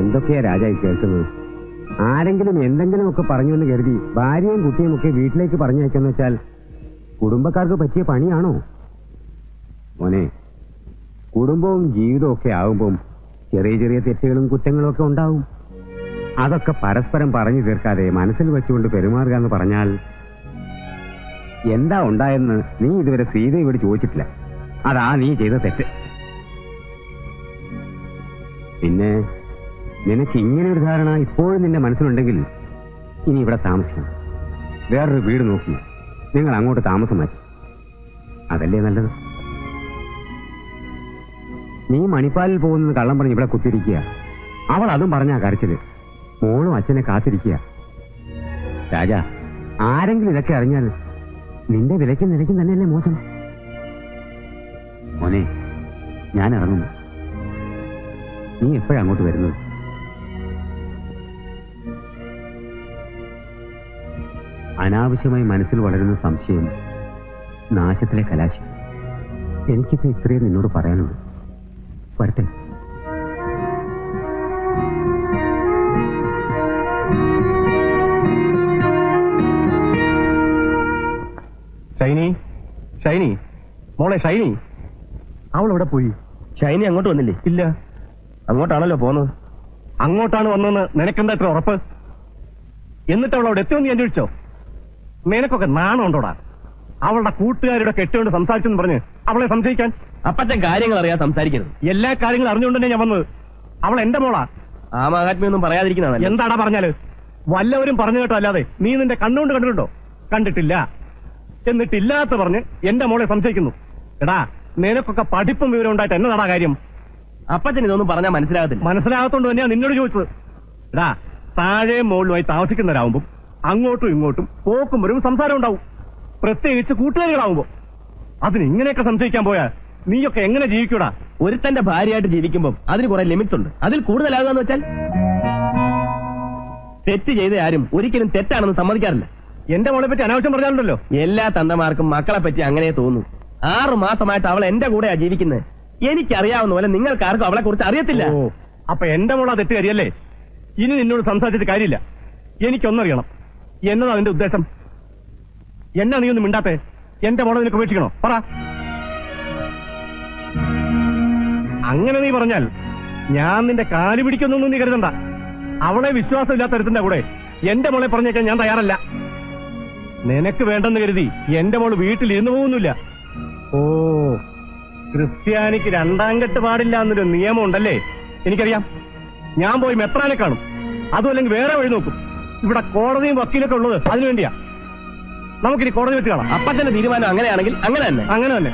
എന്തൊക്കെയാ രാജായി കേൾക്കുന്നത്? ആരെങ്കിലും എന്തെങ്കിലുമൊക്കെ പറഞ്ഞുവെന്ന് കരുതി ഭാര്യയും കുട്ടിയും ഒക്കെ വീട്ടിലേക്ക് പറഞ്ഞയക്കാന്ന് വെച്ചാൽ കുടുംബക്കാർക്ക് പറ്റിയ പണിയാണോ? മോനെ, കുടുംബവും ജീവിതവും ഒക്കെ ആകുമ്പം ചെറിയ ചെറിയ തെറ്റുകളും കുറ്റങ്ങളും ഒക്കെ ഉണ്ടാവും. അതൊക്കെ പരസ്പരം പറഞ്ഞു തീർക്കാതെ മനസ്സിൽ വെച്ചുകൊണ്ട് പെരുമാറുക എന്ന് പറഞ്ഞാൽ എന്താ ഉണ്ടായെന്ന് നീ ഇതുവരെ സീതയോട് ചോദിച്ചിട്ടില്ല. അതാ നീ ചെയ്ത തെറ്റ്. പിന്നെ നിനക്ക് ഇങ്ങനെ ഒരു ധാരണ ഇപ്പോഴും നിന്റെ മനസ്സിലുണ്ടെങ്കിൽ ഇനി ഇവിടെ താമസിക്കണം. വേറൊരു വീട് നോക്കി നിങ്ങൾ അങ്ങോട്ട് താമസം മാറ്റി. അതല്ലേ നല്ലത്? നീ മണിപ്പാലിൽ പോകുന്നത് കള്ളം പറഞ്ഞ് ഇവിടെ കുത്തിരിക്കുക. അവൾ അതും പറഞ്ഞാ കരച്ചില്. മോളും അച്ഛനെ കാത്തിരിക്കുക. രാജാ, ആരെങ്കിലും ഇതൊക്കെ അറിഞ്ഞാൽ നിന്റെ വിലയ്ക്കും നിലയ്ക്കും തന്നെയല്ലേ മോശം. മോനെ, ഞാൻ ഇറങ്ങുന്നു. നീ എപ്പോഴങ്ങോട്ട് വരുന്നത്? അനാവശ്യമായി മനസ്സിൽ വളരുന്ന സംശയം നാശത്തിലെ കലാശം. എനിക്കിപ്പോ ഇത്രയും നിന്നോട് പറയാനുള്ളൂ. വരട്ടെ. ഷൈനി, ഷൈനി, മോളെ ഷൈനി, അവൾ എവിടെ പോയി? ഷൈനി അങ്ങോട്ട് വന്നില്ലേ? ഇല്ല. അങ്ങോട്ടാണല്ലോ പോന്നത്. അങ്ങോട്ടാണ് വന്നെന്ന് നിനക്കെന്താ എത്ര ഉറപ്പ്? എന്നിട്ട് അവൾ അവിടെ എത്തിയോന്ന് ഞാൻ ചോദിച്ചോ? നിനക്കൊക്കെ നാണം ഉണ്ടോടാ? അവളുടെ കൂട്ടുകാരുടെ കെട്ടുകൊണ്ട് സംസാരിച്ചെന്ന് പറഞ്ഞ് അവളെ സംശയിക്കാൻ? അപ്പച്ചൻ കാര്യങ്ങൾ അറിയാൻ സംസാരിക്കരുത്. എല്ലാ കാര്യങ്ങളും അറിഞ്ഞുകൊണ്ട് തന്നെ ഞാൻ വന്നത്. അവൾ എന്റെ മോളാ. ആ മഹാത്മ്യൊന്നും പറയാതിരിക്കുന്നതാണ്. എന്താടാ പറഞ്ഞാല്? വല്ലവരും പറഞ്ഞു കേട്ടോ അല്ലാതെ നീ നിന്റെ കണ്ണുകൊണ്ട് കണ്ടിട്ടുണ്ടോ? കണ്ടിട്ടില്ല. എന്നിട്ടില്ലാത്ത പറഞ്ഞ് എന്റെ മോളെ സംശയിക്കുന്നു. എടാ, നിനക്കൊക്കെ പഠിപ്പും വിവരം ഉണ്ടായിട്ട് എന്നതാടാ കാര്യം? അപ്പച്ചൻ ഇതൊന്നും പറഞ്ഞാൽ മനസ്സിലാകത്തില്ല. മനസ്സിലാകത്തോണ്ട് തന്നെയാ നിന്നോട് ചോദിച്ചത്. എടാ, താഴെ മുകളിലുമായി താമസിക്കുന്നവരാകുമ്പോൾ അങ്ങോട്ടും ഇങ്ങോട്ടും പോക്കും വരും സംസാരം ഉണ്ടാവും. പ്രത്യേകിച്ച് കൂട്ടുകാരികളാവുമ്പോ. അതിന് ഇങ്ങനെയൊക്കെ സംശയിക്കാൻ പോയാ നീയൊക്കെ എങ്ങനെ ജീവിക്കൂടാ? ഒരുത്തന്റെ ഭാര്യയായിട്ട് ജീവിക്കുമ്പോൾ അതിന് കുറെ ലിമിറ്റ്സ് ഉണ്ട്. അതിൽ കൂടുതലാകുകയെന്ന് വെച്ചാൽ തെറ്റ് ചെയ്ത ആരും ഒരിക്കലും തെറ്റാണെന്ന് സമ്മതിക്കാറില്ല. എന്റെ മോളെ പറ്റി അനാവശ്യം പറഞ്ഞാലുണ്ടല്ലോ. എല്ലാ തന്തമാർക്കും മക്കളെ പറ്റി അങ്ങനെ തോന്നും. 6 മാസമായിട്ട് അവൾ എന്റെ കൂടെയാ ജീവിക്കുന്നത്. എനിക്കറിയാവുന്ന പോലെ നിങ്ങൾക്കാർക്കും അവളെ കുറിച്ച് അറിയത്തില്ല. അപ്പൊ എന്റെ മോളാ തെറ്റുകാരിയല്ലേ? ഇനി നിന്നോട് സംസാരിച്ചിട്ട് കാര്യമില്ല. എനിക്കൊന്നറിയണം. എന്നതാ നിന്റെ ഉദ്ദേശം? എന്നാ നീ ഒന്നും മിണ്ടാത്തെ? എന്റെ മോളെ നിനക്ക് ഉപേക്ഷിക്കണോ? പറ. അങ്ങനെ നീ പറഞ്ഞാൽ ഞാൻ നിന്റെ കാല് പിടിക്കുന്നൊന്നും നീ കരുതണ്ട. അവളെ വിശ്വാസമില്ലാത്ത തരത്തിന്റെ കൂടെ എന്റെ മോളെ പറഞ്ഞേക്കാൻ ഞാൻ തയ്യാറല്ല. നിനക്ക് വേണ്ടെന്ന് കരുതി എന്റെ മോള് വീട്ടിൽ ഇരുന്നു പോകുന്നില്ല. ഓ, ക്രിസ്ത്യാനിക്ക് 2ാം കെട്ട് പാടില്ല എന്നൊരു നിയമം ഉണ്ടല്ലേ? എനിക്കറിയാം. ഞാൻ പോയി മെത്രാനെ കാണും. അതും അല്ലെങ്കിൽ വേറെ വഴി നോക്കും. ഇവിടെ കോടതിയും വക്കീലൊക്കെ ഉള്ളത് അതിനുവേണ്ടിയാ. നമുക്കിനി കോടതി വെച്ച് കാണാം. അപ്പച്ചന്റെ തീരുമാനം അങ്ങനെയാണെങ്കിൽ അങ്ങനെ തന്നെ. അങ്ങനെ തന്നെ.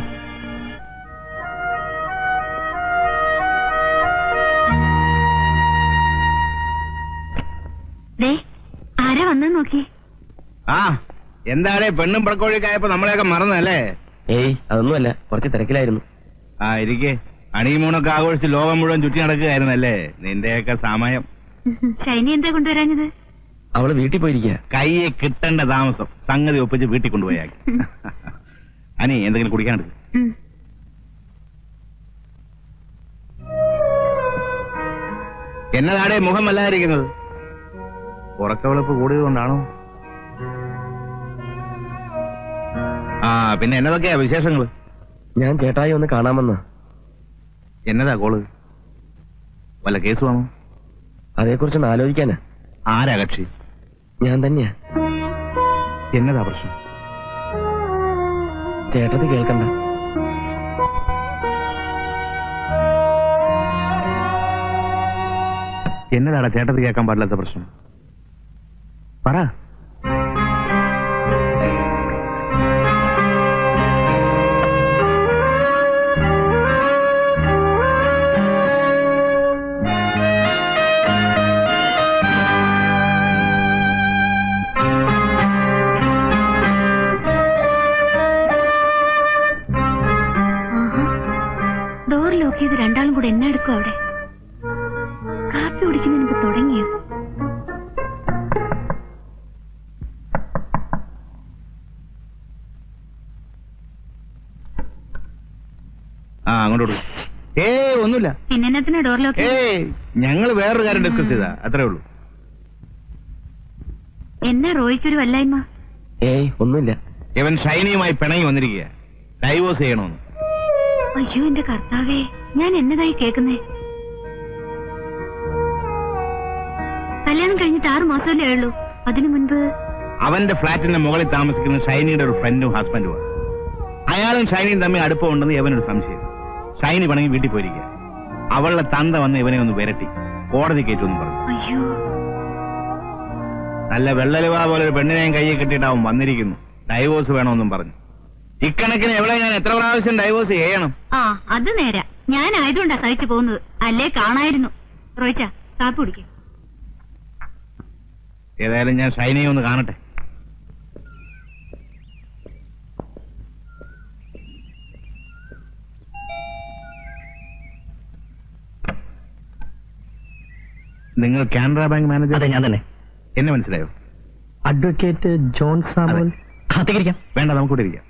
ആരാ വന്നു നോക്കി? ആ, എന്താടേ പെണ്ണും പടക്കോഴിക്കായപ്പോ നമ്മളെയൊക്കെ മറന്നല്ലേ? ഏയ്, അതൊന്നുമല്ല, കുറച്ച് തിരക്കിലായിരുന്നു. ആ, ഇരിക്കെ. ഹണിമൂണൊക്കെ ആഘോഷിച്ച് ലോകം മുഴുവൻ ചുറ്റി നടക്കുകയായിരുന്നല്ലേ നിന്റെയൊക്കെ സമയം. ഷൈനി എന്താ കൊണ്ടുവരാഞ്ഞത്? അവള് വീട്ടിൽ പോയിരിക്കുക. കയ്യെ കിട്ടേണ്ട താമസം. സംഗതി ഒപ്പിച്ച് വീട്ടിൽ കൊണ്ടുപോയാക്കി. അനി, എന്തെങ്കിലും കുടിക്കാനെടുക്കും. എന്നതാടേ മുഖം വല്ലാതിരിക്കുന്നത്? ഉറക്കവിളപ്പ് കൂടിയതുകൊണ്ടാണോ? ആ, പിന്നെ എന്നതൊക്കെയാ വിശേഷങ്ങള്? ഞാൻ ചേട്ടായി ഒന്ന് കാണാമെന്ന്. എന്നതാ കോള്? വല്ല കേസ് വേണോ? അതേക്കുറിച്ചൊന്ന് ആലോചിക്കാനാ. ആരാ കക്ഷി? ഞാൻ തന്നെയാ. എന്നതാ പ്രശ്നം? ചേട്ടത്തി കേൾക്കണ്ട. എന്നതാടാ ചേട്ടത്തി കേൾക്കാൻ പാടില്ലാത്ത പ്രശ്നം? പറ. ഡോർ ലോക്ക് ചെയ്ത് രണ്ടാളും കൂടെ എന്നെ എടുക്കും. അവിടെ കാപ്പി കുടിക്കുന്നതിന് മുമ്പ് തുടങ്ങിയോ? ആ, അങ്ങോട്ട് ഒന്നുമില്ല. പിന്നെന്നത്തിന് ഡോർ ലോക്ക്? ഞങ്ങൾ വേറൊരു കാര്യം ഡിസ്കസ് ചെയ്താ, അത്രേ ഉള്ളൂ. എന്നാ റോയ്ക്കൊരു വല്ലായ്മ? ഒന്നുമില്ല. ഇവൻ ഷൈനിയുമായി പിണങ്ങി വന്നിരിക്കുക, ഡൈവോഴ്സ് ചെയ്യണമെന്ന്. അയ്യോ എന്റെ കർത്താവേ, ഞാൻ എന്നതായി കേൾക്കുന്നേ? കല്യാണം കഴിഞ്ഞിട്ട് 6 മാസമല്ലേ ആയുള്ളൂ. അതിനു മുൻപ് അവന്റെ ഫ്ലാറ്റിന്റെ മുകളിൽ താമസിക്കുന്ന ഷൈനിയുടെ ഒരു ഫ്രണ്ടും ഹസ്ബൻഡുമാണ്. അയാളും ഷൈനിയും തമ്മിൽ അടുപ്പമുണ്ടെന്ന് ഇവനൊരു സംശയം. ഷൈനി പണങ്ങി വീട്ടിൽ പോയിരിക്കുക. അവളുടെ തന്ത വന്ന് ഇവനെ ഒന്ന് വിരട്ടി കോടതി കയറ്റുമെന്ന് പറഞ്ഞു. അയ്യോ, നല്ല വെള്ളലുവാ പോലെ ഒരു പെണ്ണിനെയും കയ്യിൽ കെട്ടിയിട്ട് അവൻ വന്നിരിക്കുന്നു. ഡൈവോഴ്സ് വേണമെന്നും പറഞ്ഞു. ഇക്കണക്കിന് എവിടെ ഞാൻ എത്ര പ്രാവശ്യം ഡൈവോഴ്സ് ചെയ്യണം? അത് നേരാ. ഞാൻ ആയതുകൊണ്ടാ സഹിച്ചു പോകുന്നത്. അല്ലേ കാണായിരുന്നു. റോയിച്ച, കാപ്പി കുടിക്കും. ഏതായാലും ഞാൻ ഷൈനിയെ ഒന്ന് കാണട്ടെ. നിങ്ങൾ കാനറ ബാങ്ക് മാനേജർ? അതെ, ഞാൻ തന്നെ. എന്നെ മനസ്സിലായോ? Advocate John Samuel. അകത്തേക്കിരിക്കാം. വേണ്ട, നമുക്കൂടെ ഇരിക്കാം.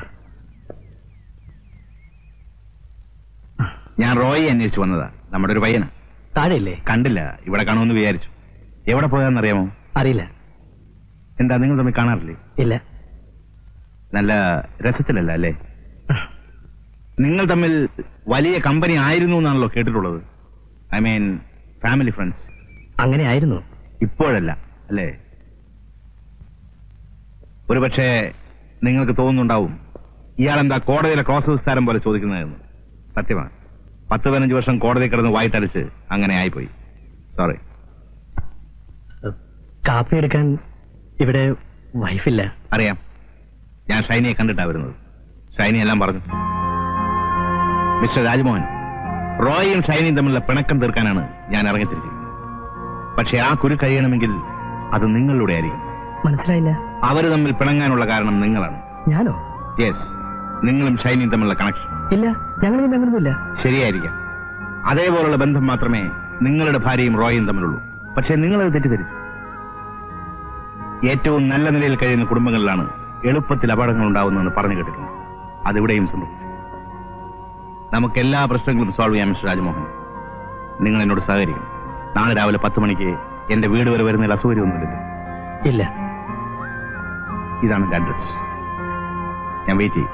ഞാൻ റോയി അന്വേഷിച്ചു വന്നതാ. നമ്മുടെ ഒരു പയ്യനാ. താഴെയില്ലേ? കണ്ടില്ല, ഇവിടെ കാണുമെന്ന് വിചാരിച്ചു. എവിടെ പോയാന്നറിയാമോ? അറിയില്ല. എന്താ, നിങ്ങൾ തമ്മിൽ കാണാറില്ലേ? ഇല്ല. നല്ല രസത്തിലല്ല അല്ലേ? നിങ്ങൾ തമ്മിൽ വലിയ കമ്പനി ആയിരുന്നു എന്നാണല്ലോ കേട്ടിട്ടുള്ളത്. I mean family friends. അങ്ങനെ ആയിരുന്നു. ഇപ്പോഴല്ല അല്ലേ? ഒരുപക്ഷെ നിങ്ങൾക്ക് തോന്നുന്നുണ്ടാവും ഇയാളെന്താ കോടതിയിലെ ക്രോസ് വിസ്താരം പോലെ ചോദിക്കുന്നതെന്ന്. സത്യമാണ്. 10-15 വർഷം കോടതി കിടന്ന് വായിട്ടടിച്ച് അങ്ങനെ ആയിപ്പോയി. സോറി. കാപ്പി എടുക്കാൻ ഇവിടെ വൈഫില്ല. അറിയാം. ഞാൻ ഷൈനിയെ കണ്ടിട്ടാ വരുന്നത്. ഷൈനി എല്ലാം പറഞ്ഞു. മിസ്റ്റർ രാജ്മോഹൻ, റോയിയും ഷൈനിയും തമ്മിലുള്ള പിണക്കം തീർക്കാനാണ് ഞാൻ ഇറങ്ങിത്തിരിച്ചത്. പക്ഷെ ആ കുരു കഴിയണമെങ്കിൽ അത് നിങ്ങളിലൂടെ ആയിരിക്കും. മനസ്സിലായില്ല. അവര് തമ്മിൽ പിണങ്ങാനുള്ള കാരണം നിങ്ങളാണ്. ഞാനോ? യെസ്, നിങ്ങളും ഷൈനിയും തമ്മിലുള്ള കണക്ഷൻ. ഇല്ല, ഞങ്ങൾ അങ്ങനൊന്നുമില്ല. ശരിയായിരിക്കാം. അതേപോലുള്ള ബന്ധം മാത്രമേ നിങ്ങളുടെ ഭാര്യയും റോയും തമ്മിലുള്ളൂ. പക്ഷെ നിങ്ങളത് തെറ്റിദ്ധരിച്ചു. ഏറ്റവും നല്ല നിലയിൽ കഴിയുന്ന കുടുംബങ്ങളിലാണ് എളുപ്പത്തിൽ അപകടങ്ങൾ ഉണ്ടാവുന്നതെന്ന് പറഞ്ഞു കേട്ടിട്ടുണ്ട്. അതിവിടെയും സംഭവിച്ചു. നമുക്ക് എല്ലാ പ്രശ്നങ്ങളും സോൾവ് ചെയ്യാം മിസ്റ്റർ രാജ്മോഹൻ. നിങ്ങൾ എന്നോട് സഹകരിക്കും. നാളെ രാവിലെ 10 മണിക്ക് എന്റെ വീട് വരെ വരുന്നതിൽ അസൗകര്യമൊന്നുമില്ല. ഇല്ല. ഇതാണ് എന്റെ അഡ്രസ്. ഞാൻ വെയിറ്റ് ചെയ്യും.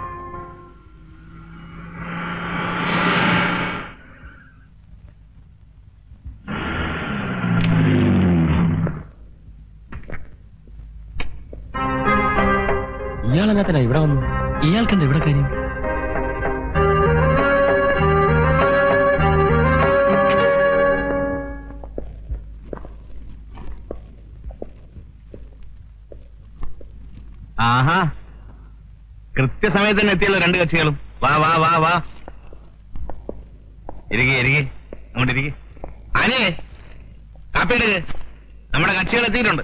ഇയാളെന്നാ ഇവിടെ വന്നു? ഇയാൾക്കെന്താ ഇവിടെ കാര്യം? ആഹാ, കൃത്യസമയത്ത് തന്നെ എത്തിയല്ലോ 2 കക്ഷികളും. വാ വാ വാ വാ, ഇരിക്കെ അങ്ങോട്ടിരിക്കെ. ആനേ, കാപ്പി എടുക്ക്. നമ്മുടെ കക്ഷികൾ എത്തിയിട്ടുണ്ട്.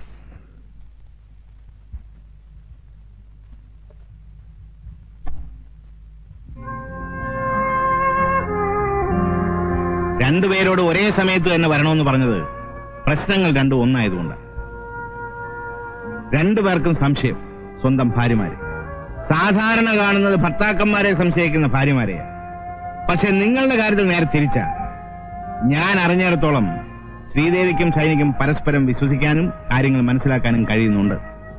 രണ്ടുപേരോട് ഒരേ സമയത്ത് തന്നെ വരണമെന്ന് പറഞ്ഞത് പ്രശ്നങ്ങൾ രണ്ടും ഒന്നായതുകൊണ്ടാണ്. രണ്ടുപേർക്കും സംശയം സ്വന്തം ഭാര്യമാരെ. സാധാരണ കാണുന്നത് ഭർത്താക്കന്മാരെ സംശയിക്കുന്ന ഭാര്യമാരെയാണ്. പക്ഷെ നിങ്ങളുടെ കാര്യത്തിൽ നേരെ തിരിച്ചാ. ഞാൻ അറിഞ്ഞിടത്തോളം ശ്രീദേവിക്കും ഷൈനിക്കും പരസ്പരം വിശ്വസിക്കാനും കാര്യങ്ങൾ മനസ്സിലാക്കാനും കഴിയുന്നുണ്ട്.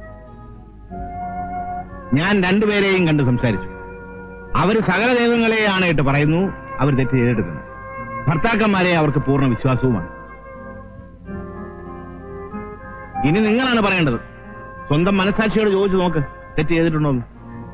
ഞാൻ രണ്ടുപേരെയും കണ്ട് സംസാരിച്ചു. അവർ സകല ദൈവങ്ങളെയാണ് ഇട്ട് പറയുന്നു. അവർ തെറ്റ് ചെയ്തെടുക്കുന്നു. ഭർത്താക്കന്മാരെ അവർക്ക് പൂർണ്ണ വിശ്വാസവുമാണ്. ഇനി നിങ്ങളാണ് പറയേണ്ടത്. സ്വന്തം മനസാക്ഷിയോട് ചോദിച്ചു നോക്ക്, തെറ്റ് ചെയ്തിട്ടുണ്ടോന്ന്.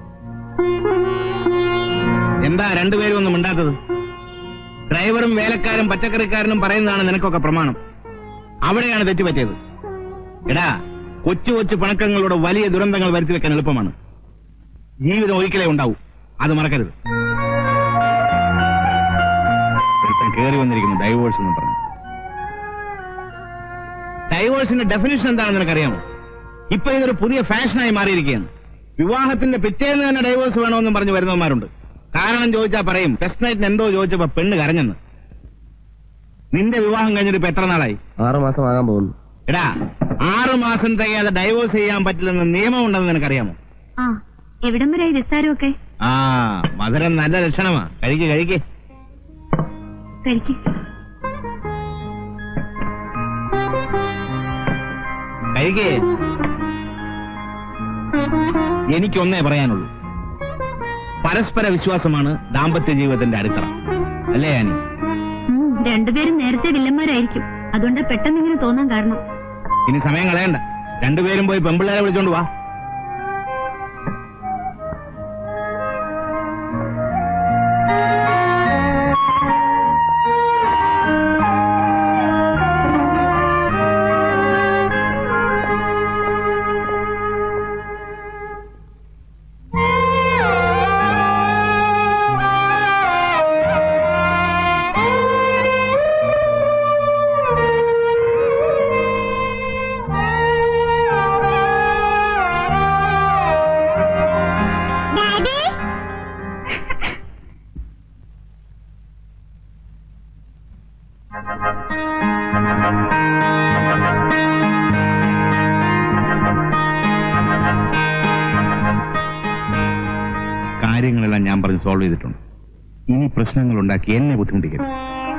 എന്താ രണ്ടുപേരും ഒന്നും മിണ്ടാത്തത്? ഡ്രൈവറും വേലക്കാരും പച്ചക്കറിക്കാരനും പറയുന്നതാണ് നിനക്കൊക്കെ പ്രമാണം. അവിടെയാണ് തെറ്റുപറ്റിയത്. എടാ, കൊച്ചു കൊച്ചു പിണക്കങ്ങളുടെ വലിയ ദുരന്തങ്ങൾ വരുത്തി വെക്കാൻ എളുപ്പമാണ്. ജീവിതം ഒരിക്കലേ ഉണ്ടാവൂ, അത് മറക്കരുത്. കയറി വന്നിരിക്കുന്നു ഡൈവോഴ്സ് എന്ന് പറഞ്ഞു. ഡൈവോഴ്സിന്റെ ഡെഫിനിഷൻ എന്താണെന്ന് നിനക്കറിയാമോ? ഇപ്പൊ ഇതൊരു പുതിയ ഫാഷനായി മാറിയിരിക്കുകയാണ്. വിവാഹത്തിന്റെ പിറ്റേന്ന് തന്നെ ഡൈവോഴ്സ് വേണമെന്നും പറഞ്ഞു വരുന്നവന്മാരുണ്ട്. കാരണം ചോദിച്ചാൽ പറയും ഫസ്റ്റ് നൈറ്റിന് എന്തോ ചോദിച്ചപ്പോ പെണ്ണ് കരഞ്ഞെന്ന്. നിന്റെ വിവാഹം കഴിഞ്ഞിട്ട് ഇപ്പൊ എത്ര നാളായി? 6 മാസം ആകാൻ പോകുന്നു. എടാ, 6 മാസം തികയാതെ ഡൈവോഴ്സ് ചെയ്യാൻ പറ്റില്ലെന്ന് നിയമം ഉണ്ടെന്ന് നിനക്കറിയാമോ? എവിടം വരെ വിസ്താരമൊക്കെ? മധുരം നല്ല ലക്ഷണമാ. കഴിക്ക്. കഴിക്ക്. കഴിക്കേ. എനിക്കൊന്നേ പറയാനുള്ളൂ, പരസ്പര വിശ്വാസമാണ് ദാമ്പത്യ ജീവിതത്തിന്റെ അടിത്തറ, അല്ലേ ആനി? രണ്ടുപേരും നേരത്തെ വില്ലന്മാരായിരിക്കും, അതുകൊണ്ട് പെട്ടെന്ന് ഇങ്ങനെ തോന്നാൻ കാരണം. ഇനി സമയം കളയണ്ട, രണ്ടുപേരും പോയി പെമ്പിള്ളേരെ വിളിച്ചോണ്ട് വാ. കാര്യങ്ങളെല്ലാം ഞാൻ പറഞ്ഞ് സോൾവ് ചെയ്തിട്ടുണ്ട്. ഇനി പ്രശ്നങ്ങൾ ഉണ്ടാക്കി എന്നെ ബുദ്ധിമുട്ടിക്കരുത്.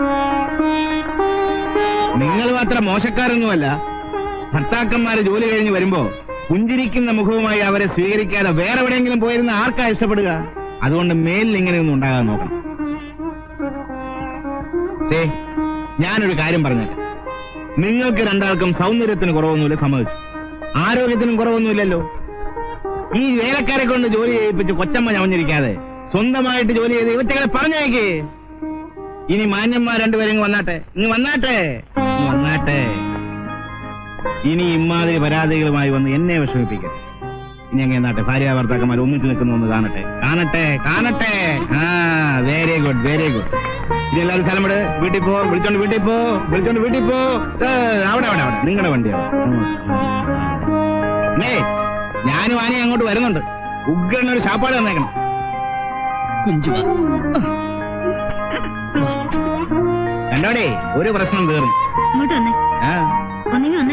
നിങ്ങൾ മാത്രം മോശക്കാരൊന്നുമല്ല. ഭർത്താക്കന്മാര് ജോലി കഴിഞ്ഞ് വരുമ്പോ പുഞ്ചിരിക്കുന്ന മുഖവുമായി അവരെ സ്വീകരിക്കാതെ വേറെ എവിടെയെങ്കിലും പോയിരുന്ന ആർക്കാ ഇഷ്ടപ്പെടുക? അതുകൊണ്ട് മേലിൽ ഇങ്ങനെയൊന്നും ഉണ്ടാകാൻ നോക്കണം. ഞാനൊരു കാര്യം പറഞ്ഞേക്കാം, നിങ്ങൾക്ക് രണ്ടാൾക്കും സൗന്ദര്യത്തിന് കുറവൊന്നുമില്ല, സമ്മതിച്ചു. ആരോഗ്യത്തിനും കുറവൊന്നുമില്ലല്ലോ. ഈ വേലക്കാരെ കൊണ്ട് ജോലി ചെയ്യിപ്പിച്ച് കൊച്ചമ്മ ചമഞ്ഞിരിക്കാതെ സ്വന്തമായിട്ട് ജോലി ചെയ്ത് ഇവറ്റകളെ പറഞ്ഞേക്കേ. ഇനി മാന്യന്മാർ രണ്ടുപേരും ഇങ്ങ് വന്നാട്ടെ. ഇനി ഇമാതിരി പരാതികളുമായി വന്ന് എന്നെ വിഷമിപ്പിക്കരുത്. ഇനി അങ്ങ് എന്നാട്ടെ, ഭാര്യ ഭർത്താക്കന്മാർ ഒന്നിച്ച് നിൽക്കുന്നു കാണട്ടെ. ആ, വെരി ഗുഡ്. ഇനി എല്ലാവരും സ്ഥലം വിട്, വീട്ടിൽ പോ, വിളിച്ചോണ്ട് വീട്ടിൽ പോ. അവിടെ നിങ്ങളുടെ വണ്ടിയാണ്. ഞാനും ആനയും അങ്ങോട്ട് വരുന്നുണ്ട്. ഉഗ്രനൊരു ശാപ്പാട് തന്നേക്കണം. കണ്ടോടേ, ഒരു പ്രശ്നം തീർന്നു. ഇങ്ങോട്ട് വന്നേ. വന്നേ.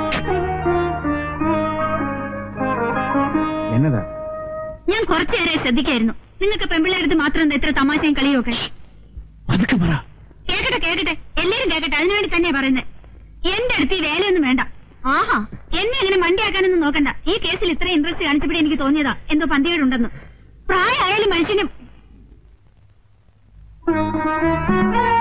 എന്നതാ? ഞാൻ കുറച്ചു നേരമായി ശ്രദ്ധിക്കായിരുന്നു. നിങ്ങൾക്ക് പെമ്പിള്ളേരടുത്ത് മാത്രം എന്താ ഇത്ര തമാശയും കളിയും ഒക്കെ? അതൊക്കെ പറ. കേക്കട്ടെ, എല്ലാരും കേക്കട്ടെ. അതിനുവേണ്ടി തന്നെയാ പറയുന്നത്. എന്റെ അടുത്ത് ഈ വേലയൊന്നും വേണ്ട. ആഹാ, എന്നെ അങ്ങനെ മണ്ടിയാക്കാനൊന്നും നോക്കണ്ട. ഈ കേസിൽ ഇത്ര ഇൻട്രസ്റ്റ് കാണിച്ചപ്പോഴേ എനിക്ക് തോന്നിയതാ എന്തോ പന്തികേടുണ്ടെന്ന്. പ്രായമായാലും മനുഷ്യനും